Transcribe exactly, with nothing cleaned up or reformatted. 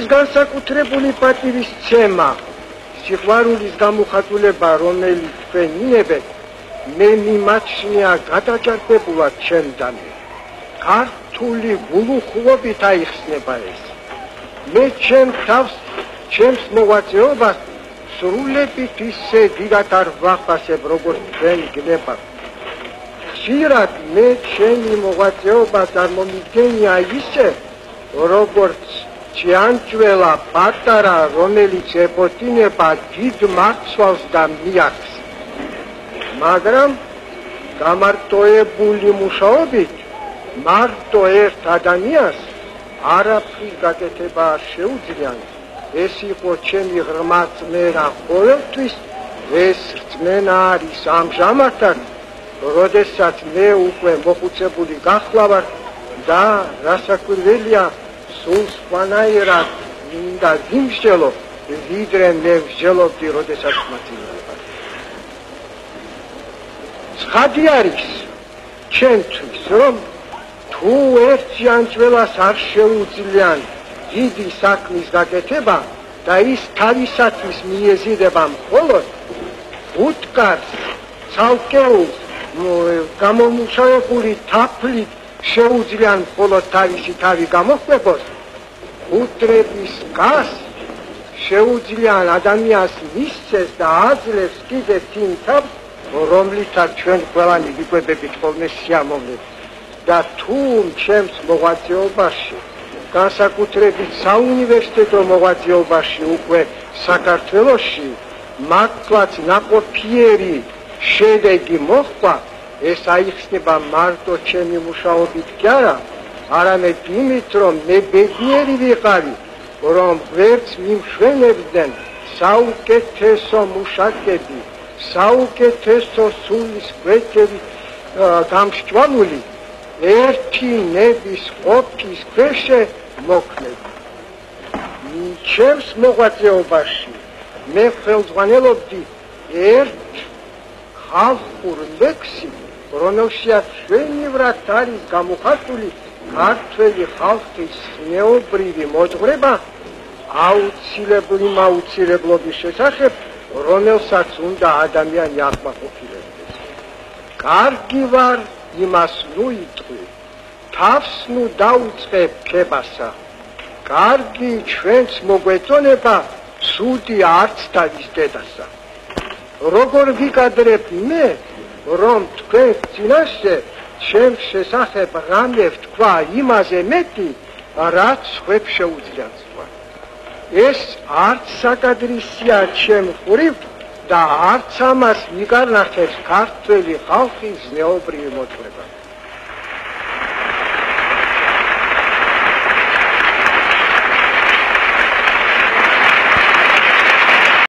განსაკუთრებული პატივისცემა, სიყვარულის გამოხატულება, რომელიც თქვენ მიიღეთ, მე მიმაჩნია გადაჭარბებულად ჩემთან. ქართული გულუხლობით აიხსნება ეს. მე ჩემ თავს, ჩემს მოღვაწეობას სრულებით ისე დიდად არ ვახასებ, როგორც თქვენ გნებავთ. ხშირად მე ჩემი მოღვაწეობა წარმომიდგენია ისე, როგორც ჭიანჭველა პატარა, რომელიც ეფოთინება დიდ მარცვალს და მიაქს. მაგრამ გამარტოებული მუშაობით მარტო ერთ ადამიანს არაფრის გაკეთება არ შეუძლია. ეს იყო ჩემი ღრმა რწმენა ყოველთვის, ეს რწმენა არის ამჟამადაც, როდესაც მე უკვე მოხუცებული გახლავარ და რასაკვირველია, სულ სხვანაირად მინდა ვიმსჯელო, ვიდრე მე ვსჯელობდი, როდესაც მაცილდებოდი. ცხადი არის ჩემთვის, რომ თუ ერთ ჭიანჭველას არ შეუძლიან დიდი საქმის გაკეთება და ის თავისათვის მიეზიდება მხოლოდ უთკარს ცალკეულ გამომუშავებული თაფლით შეუძლიან მხოლოდ თავისი თავი გამოხმებოს, უთრების გას შეუძლიან ადამიანს მისცეს და აძლევს კიდევ იმ თავს, რომლითაც ჩვენ ყველანი ვიკვებებით ხოლმე სიამოვნებით. და თუ ჩემს მოღვაწეობაში, განსაკუთრებით საუნივერსიტეტო მოღვაწეობაში უკვე საქართველოში მართლაც ნაყოფიერი შედეგი მოხდა, ეს აიხსნება მარტო ჩემი მუშაობით კი არა, არამედ იმით, რომ მე ბედნიერი ვიყავი, რომ ვერც მიმშვენებდნენ საუკეთესო მუშაკები, საუკეთესო სულისკვეთებით გამსჭვალული ერთი ნების ყოფის ქვეშე მოქმედი. ჩემს მოღვაწეობაში მე ხელმძღვანელობდი ერთ ხალხურ ლექსი, რომელშიაც ჩვენივრად არის გამოხატული ქართველი ხალხის ზნეობრივი მოძღვრება აუცილებლი მაუცილებლობის შესახებ, რომელსაც უნდა ადამიანი აკმაყოფილებდეს. კარგი ვარ, იმას ნუ იტყვი, თავს ნუ დაუწყებ ქებასა. კარგი ჩვენს მოგვეწონება, ცუდი არც თავის დედასა. როგორ ვიკადრებ მე, რომ თქვენს წინაშე ჩემს შესახებ რამე ვთქვა იმაზე მეტი, რაც სხვებს შეუძლიათ თქვა. ეს არც საკადრისია ჩემ მხრივ და არც ამას მიგარნახებს ქართველი ხალხის ზნეობრივი მოძღვრება.